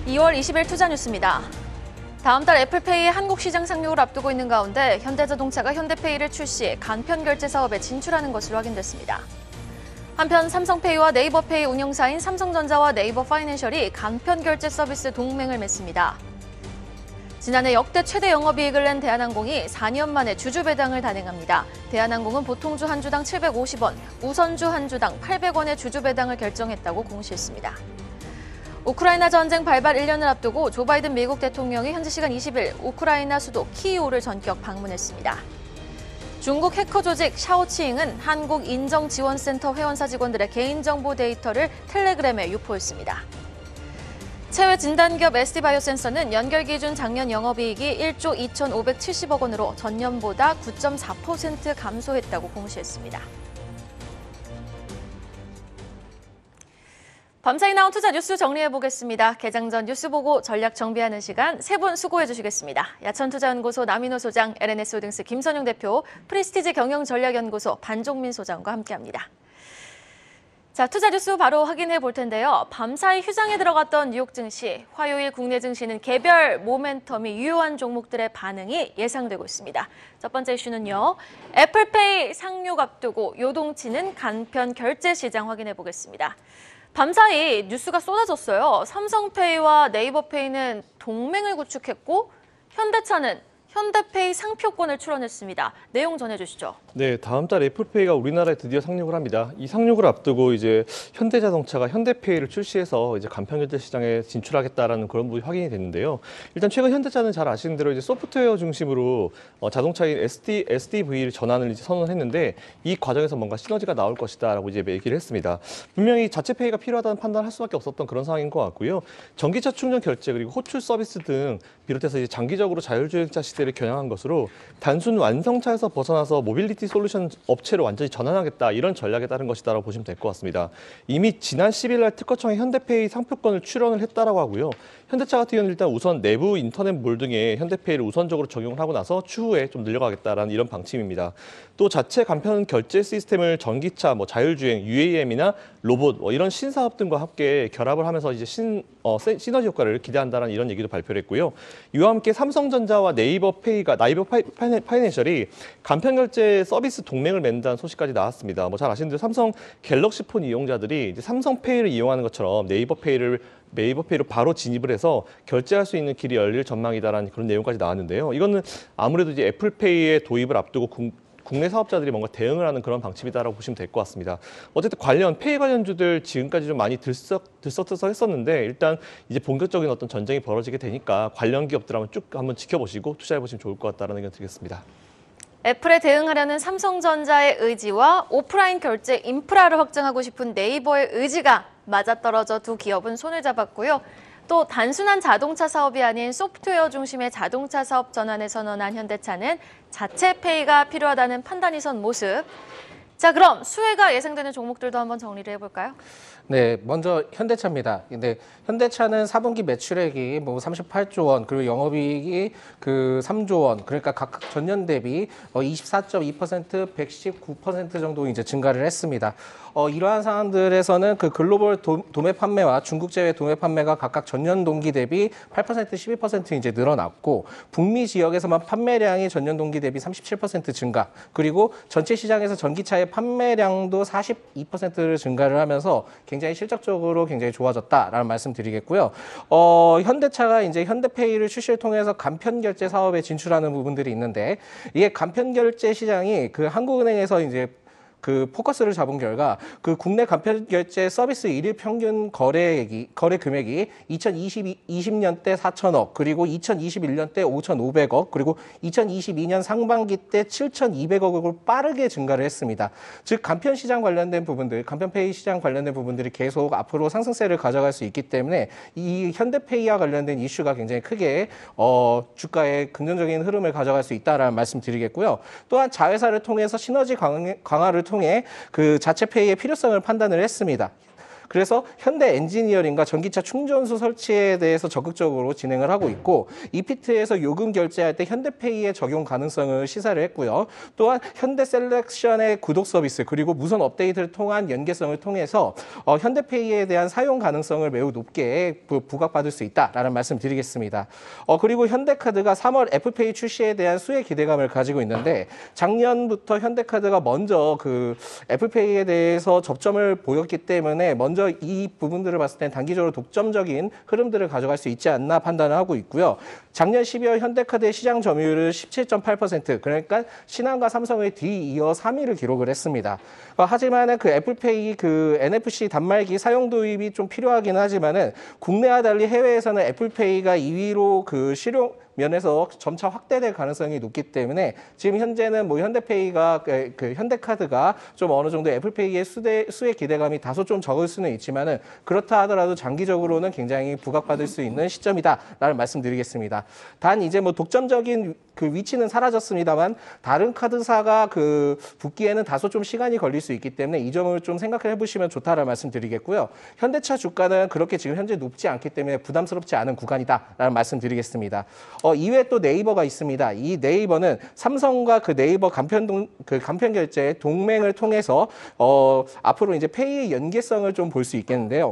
2월 20일 투자 뉴스입니다. 다음 달 애플페이의 한국 시장 상륙을 앞두고 있는 가운데 현대자동차가 현대페이를 출시해 간편 결제 사업에 진출하는 것으로 확인됐습니다. 한편 삼성페이와 네이버페이 운영사인 삼성전자와 네이버 파이낸셜이 간편 결제 서비스 동맹을 맺습니다. 지난해 역대 최대 영업이익을 낸 대한항공이 4년 만에 주주 배당을 단행합니다. 대한항공은 보통주 한 주당 750원, 우선주 한 주당 800원의 주주 배당을 결정했다고 공시했습니다. 우크라이나 전쟁 발발 1년을 앞두고 조 바이든 미국 대통령이 현지 시간 20일 우크라이나 수도 키이우를 전격 방문했습니다. 중국 해커 조직 샤오치잉은 한국 인정지원센터 회원사 직원들의 개인정보 데이터를 텔레그램에 유포했습니다. 체외 진단기업 SD바이오센서는 연결 기준 작년 영업이익이 1조 2,570억 원으로 전년보다 9.4% 감소했다고 공시했습니다. 밤사이 나온 투자 뉴스 정리해보겠습니다. 개장 전 뉴스 보고 전략 정비하는 시간 세 분 수고해주시겠습니다. 야천투자연구소 남인호 소장, LNS홀딩스 김선용 대표, 프리스티지 경영전략연구소 반종민 소장과 함께합니다. 자, 투자 뉴스 바로 확인해 볼 텐데요. 밤사이 휴장에 들어갔던 뉴욕 증시, 화요일 국내 증시는 개별 모멘텀이 유효한 종목들의 반응이 예상되고 있습니다. 첫 번째 이슈는요. 애플페이 상륙 앞두고 요동치는 간편 결제 시장 확인해 보겠습니다. 밤사이 뉴스가 쏟아졌어요. 삼성페이와 네이버페이는 동맹을 구축했고 현대차는 현대페이 상표권을 출원했습니다. 내용 전해주시죠. 네, 다음 달 애플페이가 우리나라에 드디어 상륙을 합니다. 이 상륙을 앞두고 이제 현대자동차가 현대페이를 출시해서 이제 간편결제 시장에 진출하겠다라는 그런 부분이 확인이 됐는데요. 일단 최근 현대차는 잘 아시는 대로 이제 소프트웨어 중심으로 자동차인 SDV를 전환을 이제 선언했는데 이 과정에서 뭔가 시너지가 나올 것이다라고 이제 얘기를 했습니다. 분명히 자체 페이가 필요하다는 판단을 할 수밖에 없었던 그런 상황인 것 같고요. 전기차 충전 결제 그리고 호출 서비스 등 비롯해서 이제 장기적으로 자율주행차 시대를 겨냥한 것으로 단순 완성차에서 벗어나서 모빌리티 솔루션 업체로 완전히 전환하겠다 이런 전략에 따른 것이다라고 보시면 될 것 같습니다. 이미 지난 10일 날 특허청에 현대페이 상표권을 출원을 했다라고 하고요. 현대차 같은 경우는 일단 우선 내부 인터넷몰 등에 현대페이를 우선적으로 적용을 하고 나서 추후에 좀 늘려가겠다라는 이런 방침입니다. 또 자체 간편 결제 시스템을 전기차, 자율주행, UAM이나 로봇 이런 신사업 등과 함께 결합을 하면서 이제 시너지 효과를 기대한다는 이런 얘기도 발표를 했고요. 이와 함께 삼성전자와 네이버 파이낸셜이 간편 결제 서비스 동맹을 맺는다는 소식까지 나왔습니다. 잘 아시는 대로 삼성 갤럭시 폰 이용자들이 이제 삼성페이를 이용하는 것처럼 네이버페이로 바로 진입을 해서 결제할 수 있는 길이 열릴 전망이다라는 그런 내용까지 나왔는데요. 이거는 아무래도 이제 애플페이의 도입을 앞두고 국내 사업자들이 뭔가 대응을 하는 그런 방침이다라고 보시면 될 것 같습니다. 어쨌든 페이 관련주들 지금까지 좀 많이 들썩들썩했었는데 일단 이제 본격적인 어떤 전쟁이 벌어지게 되니까 관련 기업들 한번 지켜보시고 투자해보시면 좋을 것 같다는 의견 드리겠습니다. 애플에 대응하려는 삼성전자의 의지와 오프라인 결제 인프라를 확장하고 싶은 네이버의 의지가 맞아떨어져 두 기업은 손을 잡았고요. 또 단순한 자동차 사업이 아닌 소프트웨어 중심의 자동차 사업 전환을 선언한 현대차는 자체 페이가 필요하다는 판단이 선 모습. 자, 그럼 수혜가 예상되는 종목들도 한번 정리를 해볼까요? 네, 먼저 현대차입니다. 근데 현대차는 4분기 매출액이 38조 원, 그리고 영업이익이 3조 원, 그러니까 각각 전년 대비 24.2%, 119% 정도 이제 증가를 했습니다. 이러한 상황들에서는 글로벌 도매 판매와 중국 제외 도매 판매가 각각 전년 동기 대비 8%, 12% 이제 늘어났고 북미 지역에서만 판매량이 전년 동기 대비 37% 증가, 그리고 전체 시장에서 전기차의 판매량도 42%를 증가를 하면서 굉장히 실적적으로 굉장히 좋아졌다라는 말씀 드리겠고요. 현대차가 이제 현대페이를 출시를 통해서 간편 결제 사업에 진출하는 부분들이 있는데 이게 간편 결제 시장이 한국은행에서 이제 포커스를 잡은 결과 국내 간편 결제 서비스 일일 평균 거래 금액이 2020년 때 4천억, 그리고 2021년 때 5,500억, 그리고 2022년 상반기 때 7,200억으로 빠르게 증가를 했습니다. 즉 간편 시장 관련된 부분들, 간편페이 시장 관련된 부분들이 계속 앞으로 상승세를 가져갈 수 있기 때문에 이 현대페이와 관련된 이슈가 굉장히 크게 주가에 긍정적인 흐름을 가져갈 수 있다라는 말씀 드리겠고요. 또한 자회사를 통해서 시너지 강화를 통해 자체 페이의 필요성을 판단을 했습니다. 그래서 현대 엔지니어링과 전기차 충전소 설치에 대해서 적극적으로 진행을 하고 있고 이피트에서 요금 결제할 때 현대페이의 적용 가능성을 시사를 했고요. 또한 현대셀렉션의 구독 서비스 그리고 무선 업데이트를 통한 연계성을 통해서 현대페이에 대한 사용 가능성을 매우 높게 부각받을 수 있다라는 말씀 드리겠습니다. 그리고 현대카드가 3월 애플페이 출시에 대한 수혜 기대감을 가지고 있는데 작년부터 현대카드가 먼저 그 애플페이에 대해서 접점을 보였기 때문에 먼저 이 부분들을 봤을 땐 단기적으로 독점적인 흐름들을 가져갈 수 있지 않나 판단을 하고 있고요. 작년 12월 현대카드의 시장 점유율은 17.8%, 그러니까 신한과 삼성의 뒤이어 3위를 기록을 했습니다. 하지만 그 애플페이 그 NFC 단말기 사용 도입이 좀 필요하긴 하지만은 국내와 달리 해외에서는 애플페이가 2위로 그 실용 면에서 점차 확대될 가능성이 높기 때문에 지금 현재는 뭐 현대페이가 그 현대카드가 좀 어느 정도 애플페이의 수혜 기대감이 다소 좀 적을 수는 있지만은 그렇다 하더라도 장기적으로는 굉장히 부각받을 수 있는 시점이다라는 말씀드리겠습니다. 단 이제 뭐 독점적인 그 위치는 사라졌습니다만 다른 카드사가 그 붙기에는 다소 좀 시간이 걸릴 수 있기 때문에 이 점을 좀 생각해 보시면 좋다라는 말씀드리겠고요. 현대차 주가는 그렇게 지금 현재 높지 않기 때문에 부담스럽지 않은 구간이다라는 말씀드리겠습니다. 이외에 또 네이버가 있습니다. 이 네이버는 삼성과 그 네이버 간편 결제 동맹을 통해서 앞으로 이제 페이의 연계성을 좀 볼 수 있겠는데요.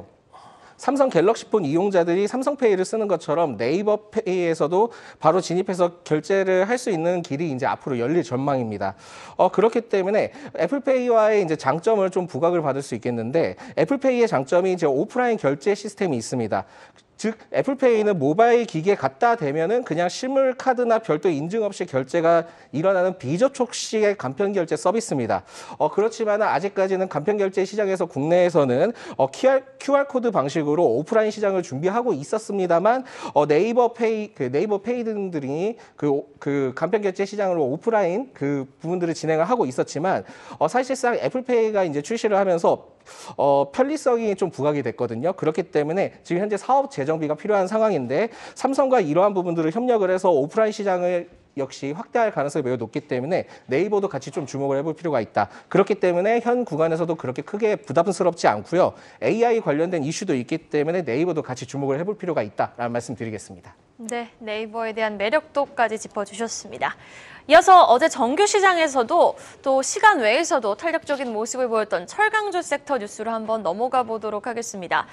삼성 갤럭시폰 이용자들이 삼성페이를 쓰는 것처럼 네이버페이에서도 바로 진입해서 결제를 할 수 있는 길이 이제 앞으로 열릴 전망입니다. 그렇기 때문에 애플페이와의 이제 장점을 좀 부각을 받을 수 있겠는데 애플페이의 장점이 이제 오프라인 결제 시스템이 있습니다. 즉 애플페이는 모바일 기기에 갖다 대면은 그냥 실물 카드나 별도 인증 없이 결제가 일어나는 비접촉식의 간편 결제 서비스입니다. 그렇지만 아직까지는 간편 결제 시장에서 국내에서는 QR 코드 방식으로 오프라인 시장을 준비하고 있었습니다만 네이버 페이 등들이 그 간편 결제 시장으로 오프라인 그 부분들을 진행을 하고 있었지만 사실상 애플페이가 이제 출시를 하면서 편리성이 좀 부각이 됐거든요. 그렇기 때문에 지금 현재 사업 재정비가 필요한 상황인데 삼성과 이러한 부분들을 협력을 해서 오프라인 시장을 역시 확대할 가능성이 매우 높기 때문에 네이버도 같이 좀 주목을 해볼 필요가 있다. 그렇기 때문에 현 구간에서도 그렇게 크게 부담스럽지 않고요. AI 관련된 이슈도 있기 때문에 네이버도 같이 주목을 해볼 필요가 있다라는 말씀 드리겠습니다. 네, 네이버에 대한 매력도까지 짚어주셨습니다. 이어서 어제 정규 시장에서도 또 시간 외에서도 탄력적인 모습을 보였던 철강주 섹터 뉴스로 한번 넘어가 보도록 하겠습니다.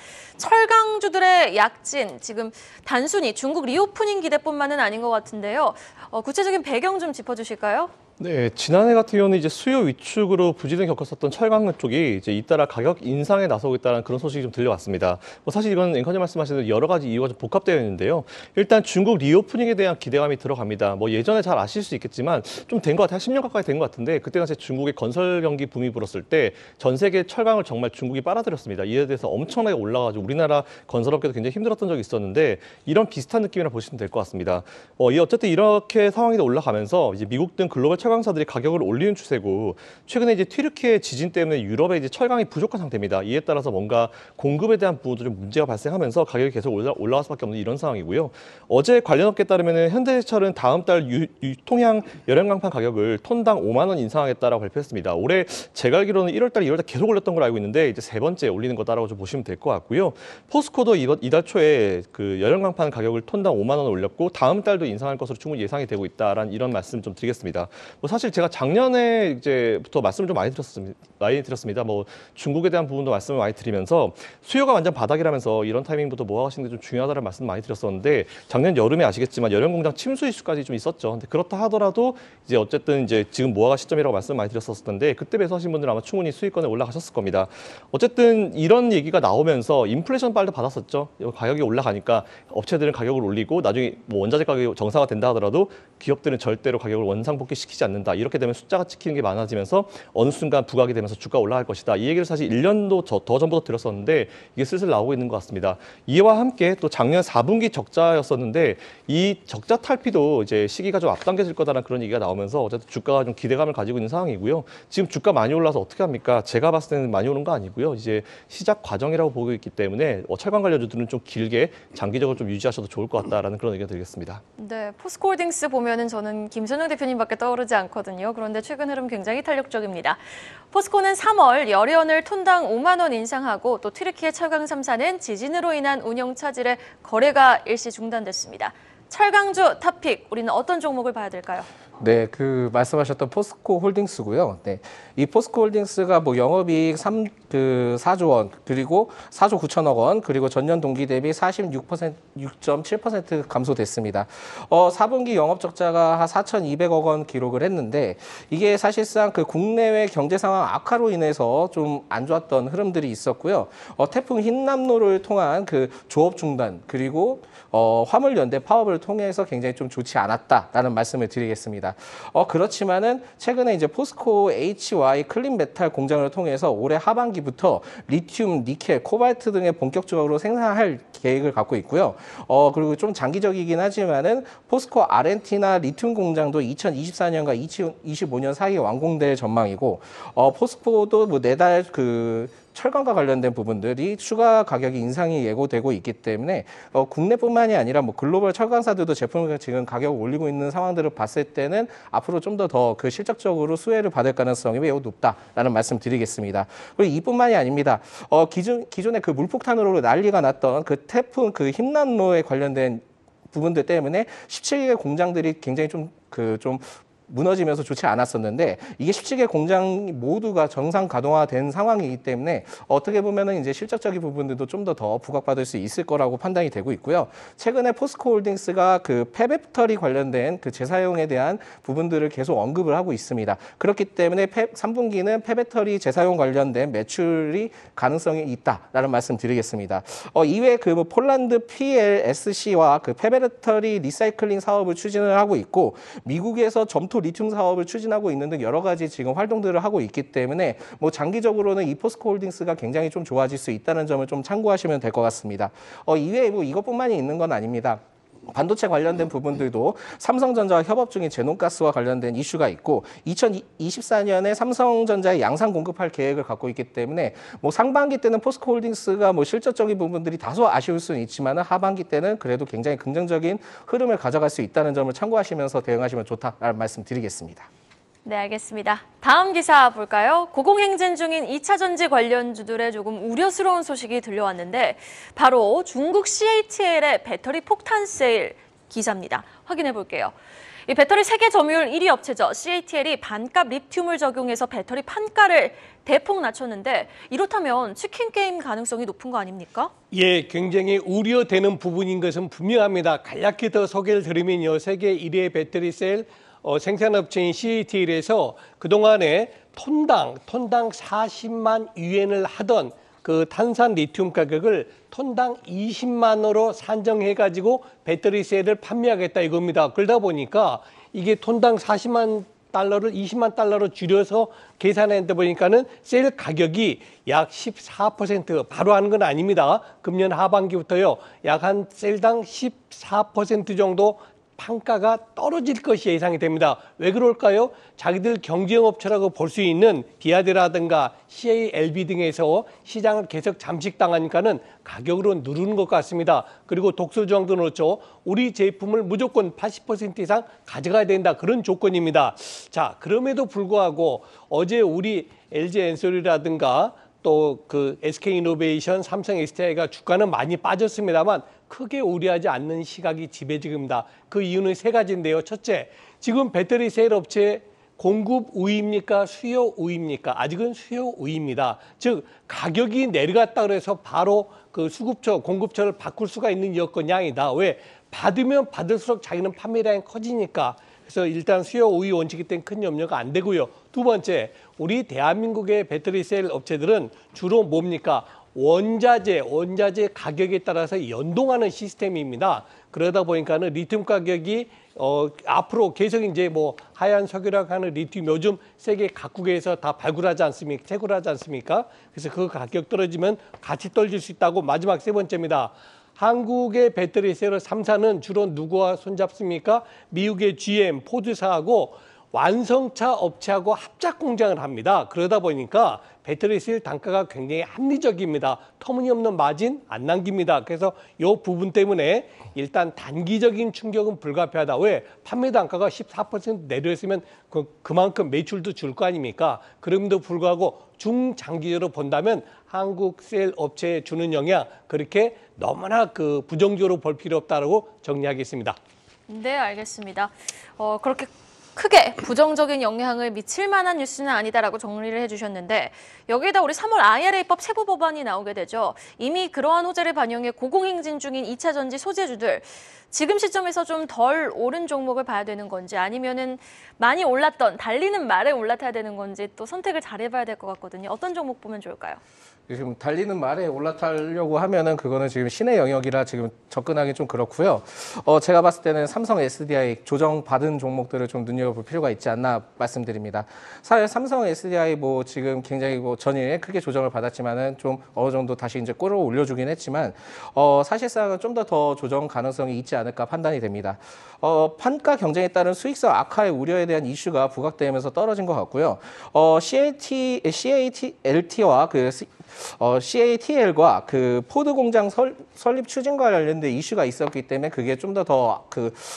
철강주들의 약진, 지금 단순히 중국 리오프닝 기대뿐만은 아닌 것 같은데요. 구체적인 배경 좀 짚어주실까요? 네, 지난해 같은 경우는 이제 수요 위축으로 부진을 겪었었던 철강 쪽이 이제 잇따라 가격 인상에 나서겠다는 그런 소식이 좀 들려왔습니다. 사실 이건 앵커님 말씀하신 대로 여러 가지 이유가 좀 복합되어 있는데요. 일단 중국 리오프닝에 대한 기대감이 들어갑니다. 예전에 잘 아실 수 있겠지만 좀 된 것 같아요. 한 10년 가까이 된 것 같은데 그때 당시에 중국의 건설 경기 붐이 불었을 때 전 세계 철강을 정말 중국이 빨아들였습니다. 이에 대해서 엄청나게 올라가지고 우리나라 건설업계도 굉장히 힘들었던 적이 있었는데 이런 비슷한 느낌이라 보시면 될 것 같습니다. 어쨌든 이렇게 상황이 올라가면서 이제 미국 등 글로벌 철강사들이 가격을 올리는 추세고 최근에 이제 튀르키예 지진 때문에 유럽에 이제 철강이 부족한 상태입니다. 이에 따라서 뭔가 공급에 대한 부분도 좀 문제가 발생하면서 가격이 계속 올라갈 수밖에 없는 이런 상황이고요. 어제 관련 업계에 따르면 현대철은 다음 달 유통형 열연강판 가격을 톤당 5만 원 인상하겠다라고 발표했습니다. 올해 제가 알기로는 1월달, 2월달 계속 올렸던 걸 알고 있는데 이제 세 번째 올리는 거다라고 좀 보시면 될 것 같고요. 포스코도 이달 초에 그 열연강판 가격을 톤당 5만 원 올렸고 다음 달도 인상할 것으로 충분히 예상이 되고 있다라는 이런 말씀 좀 드리겠습니다. 사실 제가 작년에 이제부터 말씀을 좀 많이 드렸습니다. 중국에 대한 부분도 말씀을 많이 드리면서 수요가 완전 바닥이라면서 이런 타이밍부터 모아가시는 게 좀 중요하다는 말씀 많이 드렸었는데 작년 여름에 아시겠지만 열연공장 침수 이슈까지 좀 있었죠. 근데 그렇다 하더라도 이제 어쨌든 이제 지금 모아가 시점이라고 말씀 많이 드렸었을 텐데 그때 매수하신 분들은 아마 충분히 수익권에 올라가셨을 겁니다. 어쨌든 이런 얘기가 나오면서 인플레이션 빨도 받았었죠. 가격이 올라가니까 업체들은 가격을 올리고 나중에 원자재 가격이 정상화 된다 하더라도 기업들은 절대로 가격을 원상복귀시키지 않는다. 이렇게 되면 숫자가 찍히는 게 많아지면서 어느 순간 부각이 되면서 주가 올라갈 것이다. 이 얘기를 사실 1년도 더 전부터 들었었는데 이게 슬슬 나오고 있는 것 같습니다. 이와 함께 또 작년 4분기 적자였었는데 이 적자 탈피도 이제 시기가 좀 앞당겨질 거다라는 그런 얘기가 나오면서 어쨌든 주가가 좀 기대감을 가지고 있는 상황이고요. 지금 주가 많이 올라서 어떻게 합니까? 제가 봤을 때는 많이 오는 거 아니고요. 이제 시작 과정이라고 보고 있기 때문에 철강 관련주들은 좀 길게 장기적으로 좀 유지하셔도 좋을 것 같다라는 그런 의견 드리겠습니다. 네, 포스코홀딩스 보면은 저는 김선영 대표님밖에 떠오르지 흔하지 않거든요. 그런데 최근 흐름 굉장히 탄력적입니다. 포스코는 3월 열연을 톤당 5만 원 인상하고 또 튀르키예 철강 3사는 지진으로 인한 운영 차질에 거래가 일시 중단됐습니다. 철강주 탑픽, 우리는 어떤 종목을 봐야 될까요? 네, 말씀하셨던 포스코 홀딩스고요. 네, 이 포스코 홀딩스가 뭐 영업이익 4조 원, 그리고 4조 9천억 원, 그리고 전년 동기 대비 6.7% 감소됐습니다. 4분기 영업 적자가 한 4,200억 원 기록을 했는데 이게 사실상 그 국내외 경제 상황 악화로 인해서 좀 안 좋았던 흐름들이 있었고요. 태풍 흰남노를 통한 그 조업 중단, 그리고 화물 연대 파업을 통해서 굉장히 좀 좋지 않았다라는 말씀을 드리겠습니다. 그렇지만은 최근에 이제 포스코 HY 클린 메탈 공장을 통해서 올해 하반기부터 리튬, 니켈, 코발트 등의 본격적으로 생산할 계획을 갖고 있고요. 그리고 좀 장기적이긴 하지만은 포스코 아르헨티나 리튬 공장도 2024년과 2025년 사이에 완공될 전망이고, 포스코도 뭐 내달 철강과 관련된 부분들이 추가 가격이 인상이 예고되고 있기 때문에 국내뿐만이 아니라 뭐 글로벌 철강사들도 제품을 지금 가격을 올리고 있는 상황들을 봤을 때는 앞으로 좀 더 그 실적적으로 수혜를 받을 가능성이 매우 높다라는 말씀 드리겠습니다. 그리고 이뿐만이 아닙니다. 기존에 그 물폭탄으로 난리가 났던 그 태풍 흰남노에 관련된 부분들 때문에 17개 공장들이 굉장히 좀 무너지면서 좋지 않았었는데 이게 17개 공장 모두가 정상 가동화된 상황이기 때문에 어떻게 보면은 이제 실적적인 부분들도 좀 더 부각받을 수 있을 거라고 판단이 되고 있고요. 최근에 포스코홀딩스가 그 폐배터리 관련된 그 재사용에 대한 부분들을 계속 언급을 하고 있습니다. 그렇기 때문에 3분기는 폐배터리 재사용 관련된 매출이 가능성이 있다라는 말씀 드리겠습니다. 이외에 뭐 폴란드 PLSC와 그 폐배터리 리사이클링 사업을 추진을 하고 있고 미국에서 점토 리튬 사업을 추진하고 있는 등 여러 가지 지금 활동들을 하고 있기 때문에 뭐 장기적으로는 이 포스코 홀딩스가 굉장히 좀 좋아질 수 있다는 점을 좀 참고하시면 될 것 같습니다. 이외에 뭐 이것뿐만이 있는 건 아닙니다. 반도체 관련된 부분들도 삼성전자와 협업 중인 제논가스와 관련된 이슈가 있고 2024년에 삼성전자에 양산 공급할 계획을 갖고 있기 때문에 뭐 상반기 때는 포스코 홀딩스가 뭐 실질적인 부분들이 다소 아쉬울 수는 있지만 하반기 때는 그래도 굉장히 긍정적인 흐름을 가져갈 수 있다는 점을 참고하시면서 대응하시면 좋다라는 말씀 드리겠습니다. 네, 알겠습니다. 다음 기사 볼까요? 고공행진 중인 2차 전지 관련주들의 조금 우려스러운 소식이 들려왔는데 바로 중국 CATL의 배터리 폭탄 세일 기사입니다. 확인해 볼게요. 이 배터리 세계 점유율 1위 업체죠. CATL이 반값 리튬을 적용해서 배터리 판가를 대폭 낮췄는데 이렇다면 치킨 게임 가능성이 높은 거 아닙니까? 예, 굉장히 우려되는 부분인 것은 분명합니다. 간략히 더 소개를 드리면요. 세계 1위의 배터리 셀 생산업체인 CATL에서 그동안에 톤당 40만 유엔을 하던 그 탄산 리튬 가격을 톤당 20만 원으로 산정해가지고 배터리 셀을 판매하겠다 이겁니다. 그러다 보니까 이게 톤당 40만 달러를 20만 달러로 줄여서 계산했다 보니까는 셀 가격이 약 14% 바로 하는 건 아닙니다. 금년 하반기부터요. 약 한 셀당 14% 정도 판가가 떨어질 것이 예상이 됩니다. 왜 그럴까요? 자기들 경쟁업체라고 볼 수 있는 디아드라든가 CALB 등에서 시장을 계속 잠식당하니까는 가격으로 누르는 것 같습니다. 그리고 독소조항도 그렇죠. 우리 제품을 무조건 80% 이상 가져가야 된다. 그런 조건입니다. 자, 그럼에도 불구하고 어제 우리 LG엔솔이라든가 또 그 SK이노베이션, 삼성 SDI가 주가는 많이 빠졌습니다만 크게 우려하지 않는 시각이 지배적입니다. 그 이유는 세 가지인데요. 첫째, 지금 배터리 셀 업체 공급 우위입니까? 수요 우위입니까? 아직은 수요 우위입니다. 즉 가격이 내려갔다 그래서 바로 그 수급처, 공급처를 바꿀 수가 있는 여건이 아니다. 왜? 받으면 받을수록 자기는 판매량이 커지니까. 그래서 일단 수요 우위 원칙이 때문에 큰 염려가 안 되고요. 두 번째, 우리 대한민국의 배터리 셀 업체들은 주로 뭡니까? 원자재 가격에 따라서 연동하는 시스템입니다. 그러다 보니까는 리튬 가격이 앞으로 계속 이제 뭐 하얀 석유라고 하는 리튬 요즘 세계 각국에서 다 발굴하지 않습니까? 채굴하지 않습니까? 그래서 그 가격 떨어지면 같이 떨어질 수 있다고. 마지막 세 번째입니다. 한국의 배터리 셀 3사는 주로 누구와 손잡습니까? 미국의 GM, 포드사하고 완성차 업체하고 합작 공장을 합니다. 그러다 보니까 배터리 셀 단가가 굉장히 합리적입니다. 터무니없는 마진 안 남깁니다. 그래서 이 부분 때문에 일단 단기적인 충격은 불가피하다. 왜? 판매 단가가 14% 내렸으면 그만큼 매출도 줄 거 아닙니까? 그럼에도 불구하고 중장기적으로 본다면 한국 셀 업체에 주는 영향 그렇게 너무나 부정적으로 볼 필요 없다고 정리하겠습니다. 네, 알겠습니다. 그렇게 크게 부정적인 영향을 미칠 만한 뉴스는 아니다라고 정리를 해주셨는데 여기에다 우리 3월 IRA법 세부 법안이 나오게 되죠. 이미 그러한 호재를 반영해 고공행진 중인 2차 전지 소재주들 지금 시점에서 좀 덜 오른 종목을 봐야 되는 건지 아니면은 많이 올랐던 달리는 말에 올라타야 되는 건지 또 선택을 잘해봐야 될 것 같거든요. 어떤 종목 보면 좋을까요? 지금 달리는 말에 올라타려고 하면은 그거는 지금 신의 영역이라 지금 접근하기 좀 그렇고요. 제가 봤을 때는 삼성 SDI 조정받은 종목들을 좀 눈여겨볼 필요가 있지 않나 말씀드립니다. 사실 삼성 SDI 뭐 지금 굉장히 전일 크게 조정을 받았지만은 좀 어느 정도 다시 이제 끌어올려주긴 했지만 사실상은 좀 더 조정 가능성이 있지 않을까 판단이 됩니다. 판가 경쟁에 따른 수익성 악화의 우려에 대한 이슈가 부각되면서 떨어진 것 같고요. CATL과 CATL과 포드 공장 설립 추진과 관련된 이슈가 있었기 때문에 그게 좀 더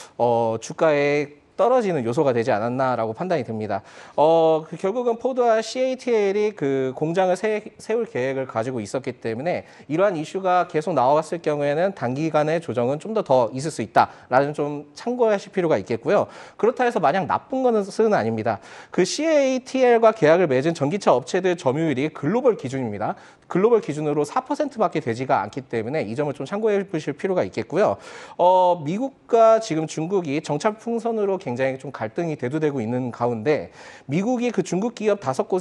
주가에 떨어지는 요소가 되지 않았나라고 판단이 됩니다. 결국은 포드와 CATL이 공장을 세울 계획을 가지고 있었기 때문에 이러한 이슈가 계속 나왔을 경우에는 단기간의 조정은 좀 더 있을 수 있다라는 좀 참고하실 필요가 있겠고요. 그렇다 해서 마냥 나쁜 것은 아닙니다. CATL과 계약을 맺은 전기차 업체들 점유율이 글로벌 기준입니다. 글로벌 기준으로 4%밖에 되지가 않기 때문에 이 점을 좀 참고해 보실 필요가 있겠고요. 미국과 지금 중국이 정착 풍선으로 굉장히 좀 갈등이 대두되고 있는 가운데 미국이 중국 기업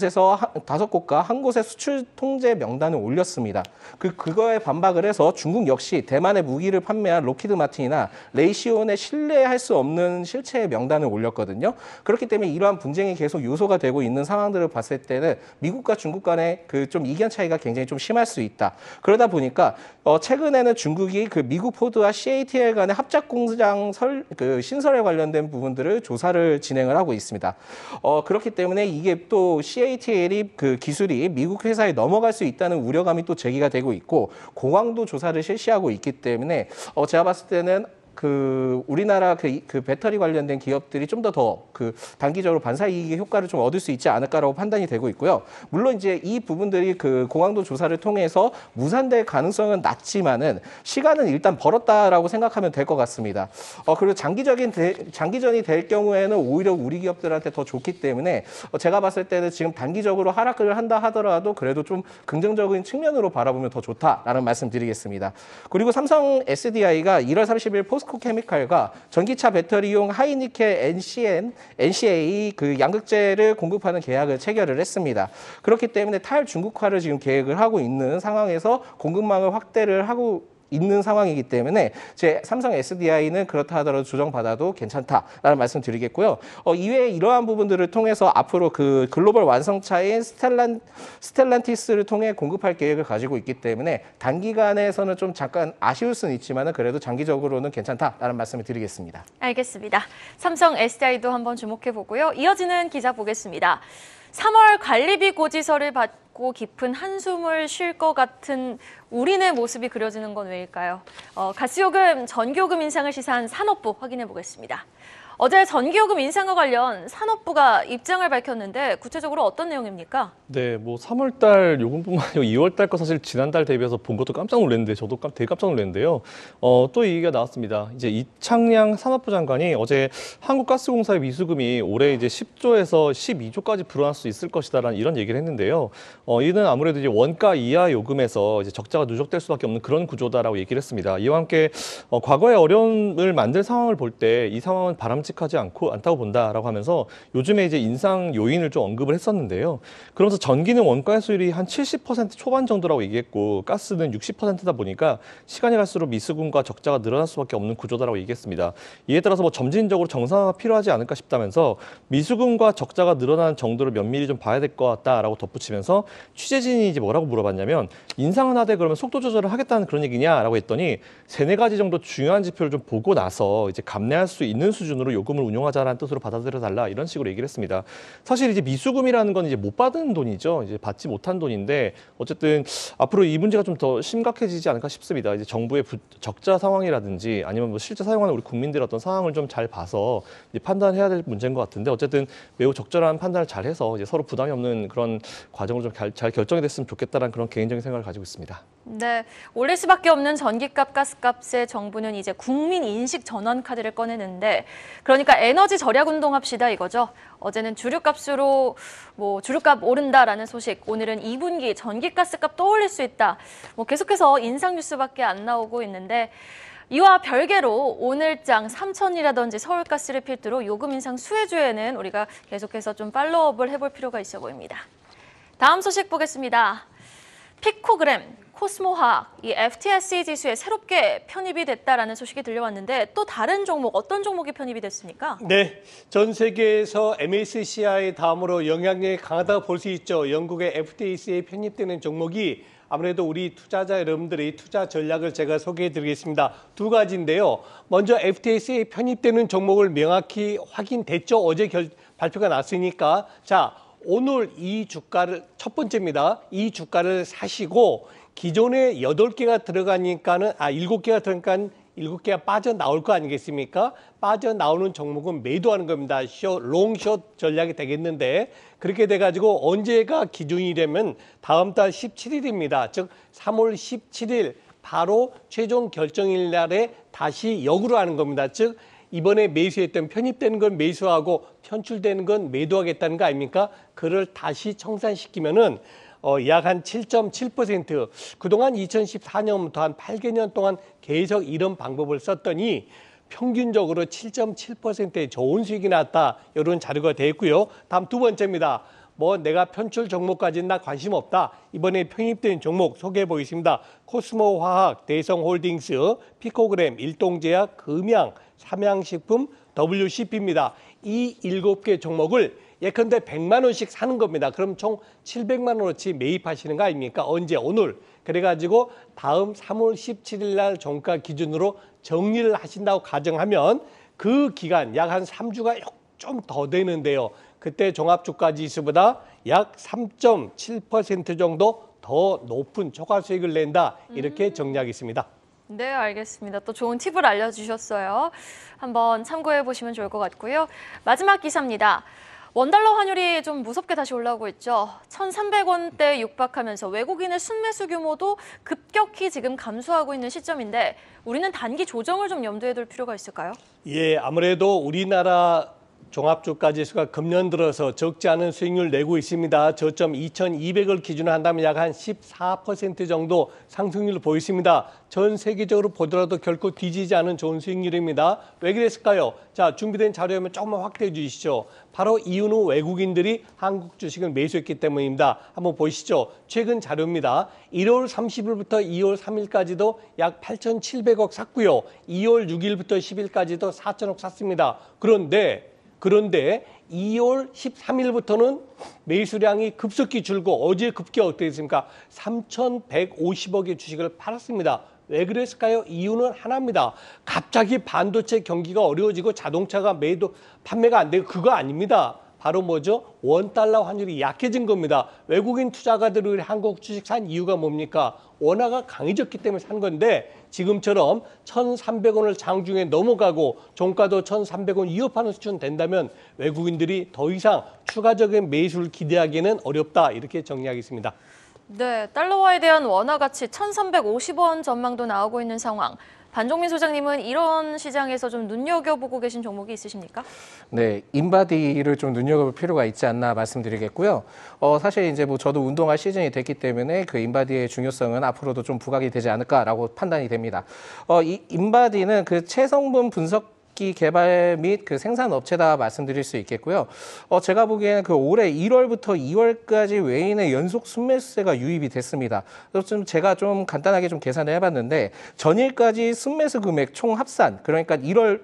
5곳과 한 곳의 수출 통제 명단을 올렸습니다. 그거에 반박을 해서 중국 역시 대만의 무기를 판매한 로키드 마틴이나 레이시온에 신뢰할 수 없는 실체의 명단을 올렸거든요. 그렇기 때문에 이러한 분쟁이 계속 요소가 되고 있는 상황들을 봤을 때는 미국과 중국 간의 좀 이견 차이가 굉장히 좀 심할 수 있다. 그러다 보니까 최근에는 중국이 미국 포드와 CATL 간의 합작 공장 신설에 관련된 부분들을 조사를 진행을 하고 있습니다. 그렇기 때문에 이게 또 CATL이 기술이 미국 회사에 넘어갈 수 있다는 우려감이 또 제기가 되고 있고 공항도 조사를 실시하고 있기 때문에 제가 봤을 때는 우리나라 배터리 관련된 기업들이 좀 더 단기적으로 반사이익의 효과를 좀 얻을 수 있지 않을까라고 판단이 되고 있고요. 물론 이제 이 부분들이 공항도 조사를 통해서 무산될 가능성은 낮지만은 시간은 일단 벌었다라고 생각하면 될 것 같습니다. 그리고 장기전이 될 경우에는 오히려 우리 기업들한테 더 좋기 때문에 제가 봤을 때는 지금 단기적으로 하락을 한다 하더라도 그래도 좀 긍정적인 측면으로 바라보면 더 좋다라는 말씀드리겠습니다. 그리고 삼성 SDI가 1월 30일 포스코 케미칼과 전기차 배터리용 하이니켈 NCA 양극재를 공급하는 계약을 체결을 했습니다. 그렇기 때문에 탈중국화를 지금 계획을 하고 있는 상황에서 공급망을 확대를 하고 있는 상황이기 때문에 제 삼성 SDI는 그렇다 하더라도 조정받아도 괜찮다라는 말씀 드리겠고요. 이외에 이러한 부분들을 통해서 앞으로 글로벌 완성차인 스텔란티스를 통해 공급할 계획을 가지고 있기 때문에 단기간에서는 좀 잠깐 아쉬울 수는 있지만 그래도 장기적으로는 괜찮다라는 말씀을 드리겠습니다. 알겠습니다. 삼성 SDI도 한번 주목해 보고요. 이어지는 기사 보겠습니다. 3월 관리비 고지서를 받고 깊은 한숨을 쉴 것 같은 우리네 모습이 그려지는 건 왜일까요? 가스요금, 전기요금 인상을 시사한 산업부 확인해 보겠습니다. 어제 전기요금 인상과 관련 산업부가 입장을 밝혔는데 구체적으로 어떤 내용입니까? 네, 3월 달 요금뿐만 아니라 2월 달 거 사실 지난달 대비해서 본 것도 깜짝 놀랐는데 저도 되게 깜짝 놀랐는데요. 또 이 얘기가 나왔습니다. 이제 이창양 산업부 장관이 어제 한국가스공사의 미수금이 올해 이제 10조에서 12조까지 불어날 수 있을 것이다라는 이런 얘기를 했는데요. 이는 아무래도 이제 원가 이하 요금에서 이제 적자가 누적될 수밖에 없는 그런 구조다라고 얘기를 했습니다. 이와 함께 과거의 어려움을 만들 상황을 볼 때 이 상황은 바람직하지 않다고 본다라고 하면서 요즘에 이제 인상 요인을 좀 언급을 했었는데요. 그러면서 전기는 원가 수율이 한 70% 초반 정도라고 얘기했고 가스는 60%다 보니까 시간이 갈수록 미수금과 적자가 늘어날 수밖에 없는 구조다라고 얘기했습니다. 이에 따라서 점진적으로 정상화가 필요하지 않을까 싶다면서 미수금과 적자가 늘어나는 정도를 면밀히 좀 봐야 될 것 같다라고 덧붙이면서 취재진이 이제 뭐라고 물어봤냐면 인상은 하되 그러면 속도 조절을 하겠다는 그런 얘기냐라고 했더니 3-4가지 정도 중요한 지표를 좀 보고 나서 이제 감내할 수 있는 수준으로 요금을 운용하자라는 뜻으로 받아들여달라 이런 식으로 얘기를 했습니다. 사실 이제 미수금이라는 건 이제 못 받은 돈이죠. 이제 받지 못한 돈인데 어쨌든 앞으로 이 문제가 좀 더 심각해지지 않을까 싶습니다. 이제 정부의 적자 상황이라든지 아니면 뭐 실제 사용하는 우리 국민들의 어떤 상황을 좀 잘 봐서 이제 판단해야 될 문제인 것 같은데 어쨌든 매우 적절한 판단을 잘 해서 이제 서로 부담이 없는 그런 과정을 좀 잘 결정이 됐으면 좋겠다라는 그런 개인적인 생각을 가지고 있습니다. 네, 올릴 수밖에 없는 전기값, 가스값에 정부는 이제 국민 인식 전환 카드를 꺼내는데 그러니까 에너지 절약 운동합시다 이거죠. 어제는 주류값으로 주류값 오른다라는 소식, 오늘은 2분기 전기가스값 또 올릴 수 있다. 계속해서 인상 뉴스밖에 안 나오고 있는데 이와 별개로 오늘장 삼천이라든지 서울가스를 필두로 요금 인상 수혜주에는 우리가 계속해서 좀 팔로우업을 해볼 필요가 있어 보입니다. 다음 소식 보겠습니다. 피코그램, 코스모화학, 이 FTSE 지수에 새롭게 편입이 됐다라는 소식이 들려왔는데 또 다른 종목, 어떤 종목이 편입이 됐습니까? 네, 전 세계에서 MSCI 다음으로 영향력이 강하다고 볼 수 있죠. 영국의 FTSE에 편입되는 종목이 아무래도 우리 투자자 여러분들의 투자 전략을 제가 소개해드리겠습니다. 두 가지인데요. 먼저 FTSE에 편입되는 종목을 명확히 확인됐죠. 어제 발표가 났으니까. 자, 오늘 이 주가를 첫 번째입니다. 이 주가를 사시고 기존에 8개가 들어가니까는 7개가 들어가니까 7개가 빠져나올 거 아니겠습니까? 빠져나오는 종목은 매도하는 겁니다. 롱숏 전략이 되겠는데 그렇게 돼가지고 언제가 기준이 되면 다음 달 17일입니다. 즉 3월 17일 바로 최종 결정일 날에 다시 역으로 하는 겁니다. 즉 이번에 매수했던 편입되는 건 매수하고 편출되는 건 매도하겠다는 거 아닙니까? 그를 다시 청산시키면은 약 한 7.7%. 그동안 2014년부터 한 8개년 동안 계속 이런 방법을 썼더니 평균적으로 7.7%의 좋은 수익이 났다. 이런 자료가 되었고요. 다음 두 번째입니다. 내가 편출 종목까지는 나 관심 없다. 이번에 편입된 종목 소개해 보겠습니다. 코스모화학, 대성홀딩스, 피코그램, 일동제약, 금양, 삼양식품, WCP입니다. 이 7개 종목을 예컨대 100만 원씩 사는 겁니다. 그럼 총 700만 원어치 매입하시는 거 아닙니까? 언제? 오늘. 그래가지고 다음 3월 17일 날 종가 기준으로 정리를 하신다고 가정하면 그 기간 약 한 3주가 좀 더 되는데요. 그때 종합주가지수보다 약 3.7% 정도 더 높은 초과 수익을 낸다. 이렇게 정리하겠습니다. 네, 알겠습니다. 또 좋은 팁을 알려주셨어요. 한번 참고해 보시면 좋을 것 같고요. 마지막 기사입니다. 원달러 환율이 좀 무섭게 다시 올라오고 있죠. 1,300원대 육박하면서 외국인의 순매수 규모도 급격히 지금 감소하고 있는 시점인데 우리는 단기 조정을 좀 염두에 둘 필요가 있을까요? 예, 아무래도 우리나라 종합주가지수가 금년 들어서 적지 않은 수익률을 내고 있습니다. 저점 2,200을 기준으로 한다면 약 한 14% 정도 상승률을 보였습니다. 전 세계적으로 보더라도 결코 뒤지지 않은 좋은 수익률입니다. 왜 그랬을까요? 자, 준비된 자료면 조금만 확대해 주시죠. 바로 이유는 외국인들이 한국 주식을 매수했기 때문입니다. 한번 보시죠. 최근 자료입니다. 1월 30일부터 2월 3일까지도 약 8,700억 샀고요. 2월 6일부터 10일까지도 4,000억 샀습니다. 그런데 2월 13일부터는 매수량이 급속히 줄고 어제 급기가 어떻게 됐습니까? 3,150억의 주식을 팔았습니다. 왜 그랬을까요? 이유는 하나입니다. 갑자기 반도체 경기가 어려워지고 자동차가 판매가 안 되고 그거 아닙니다. 바로 뭐죠? 원달러 환율이 약해진 겁니다. 외국인 투자가들이 한국 주식 산 이유가 뭡니까? 원화가 강해졌기 때문에 산 건데 지금처럼 1,300원을 장중에 넘어가고 종가도 1,300원 위협하는 수준 된다면 외국인들이 더 이상 추가적인 매수를 기대하기는 어렵다. 이렇게 정리하겠습니다. 네, 달러화에 대한 원화 가치 1,350원 전망도 나오고 있는 상황. 반종민 소장님은 이런 시장에서 좀 눈여겨보고 계신 종목이 있으십니까? 네, 인바디를 좀 눈여겨볼 필요가 있지 않나 말씀드리겠고요. 사실 이제 저도 운동할 시즌이 됐기 때문에 그 인바디의 중요성은 앞으로도 좀 부각이 되지 않을까라고 판단이 됩니다. 이 인바디는 그 체성분 분석 개발 및 그 생산 업체다 말씀드릴 수 있겠고요. 제가 보기에는 그 올해 1월부터 2월까지 외인의 연속 순매수세가 유입이 됐습니다. 그래서 제가 좀 간단하게 좀 계산을 해봤는데 전일까지 순매수 금액 총 합산 그러니까 1월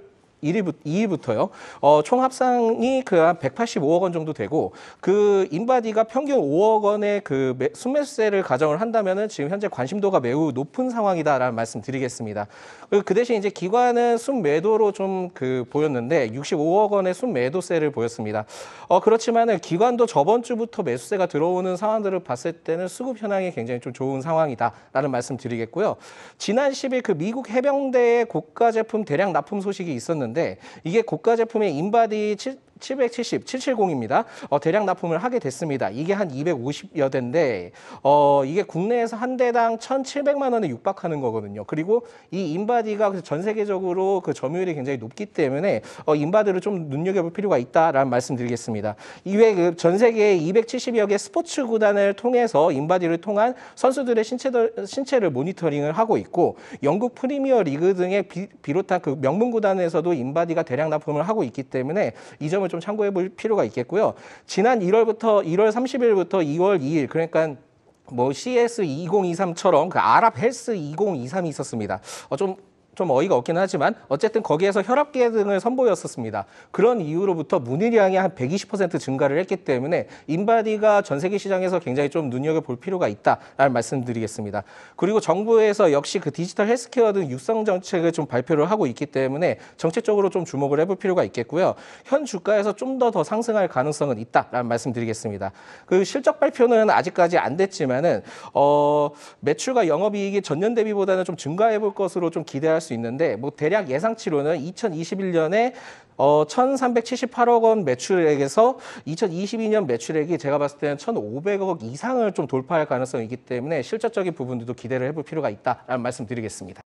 2위부터요. 총 합상이 그 한 185억 원 정도 되고 그 인바디가 평균 5억 원의 그 순매수세를 가정을 한다면은 지금 현재 관심도가 매우 높은 상황이다라는 말씀 드리겠습니다. 그 대신 이제 기관은 순매도로 좀 그 보였는데 65억 원의 순매도세를 보였습니다. 그렇지만은 기관도 저번 주부터 매수세가 들어오는 상황들을 봤을 때는 수급 현황이 굉장히 좀 좋은 상황이다라는 말씀 드리겠고요. 지난 10일 그 미국 해병대의 고가 제품 대량 납품 소식이 있었는데 이게 고가 제품의 인바디 770입니다. 대량 납품을 하게 됐습니다. 이게 한 250여 대인데 이게 국내에서 한 대당 1,700만 원에 육박하는 거거든요. 그리고 이 인바디가 전 세계적으로 그 점유율이 굉장히 높기 때문에 인바디를 좀 눈여겨볼 필요가 있다라는 말씀드리겠습니다. 이외에 그 전 세계 270여 개 스포츠 구단을 통해서 인바디를 통한 선수들의 신체를 모니터링을 하고 있고 영국 프리미어 리그 등에 비롯한 그 명문 구단에서도 인바디가 대량 납품을 하고 있기 때문에 이 점을 좀 참고해 볼 필요가 있겠고요. 지난 1월 30일부터 2월 2일 그러니까 뭐 CS 2023처럼 그 아랍 헬스 2023이 있었습니다. 좀 어이가 없긴 하지만 어쨌든 거기에서 혈압계 등을 선보였었습니다. 그런 이유로부터 문의량이 한 120% 증가를 했기 때문에 인바디가 전 세계 시장에서 굉장히 좀 눈여겨볼 필요가 있다라는 말씀드리겠습니다. 그리고 정부에서 역시 그 디지털 헬스케어 등 육성 정책을 좀 발표를 하고 있기 때문에 정책적으로 좀 주목을 해볼 필요가 있겠고요. 현 주가에서 좀 더 상승할 가능성은 있다라는 말씀드리겠습니다. 그 실적 발표는 아직까지 안 됐지만은 매출과 영업이익이 전년 대비보다는 좀 증가해 볼 것으로 좀 기대할 수 있는데 뭐 대략 예상치로는 2021년에 1,378억 원 매출액에서 2022년 매출액이 제가 봤을 때는 1,500억 이상을 좀 돌파할 가능성이 있기 때문에 실질적인 부분들도 기대를 해볼 필요가 있다라는 말씀드리겠습니다.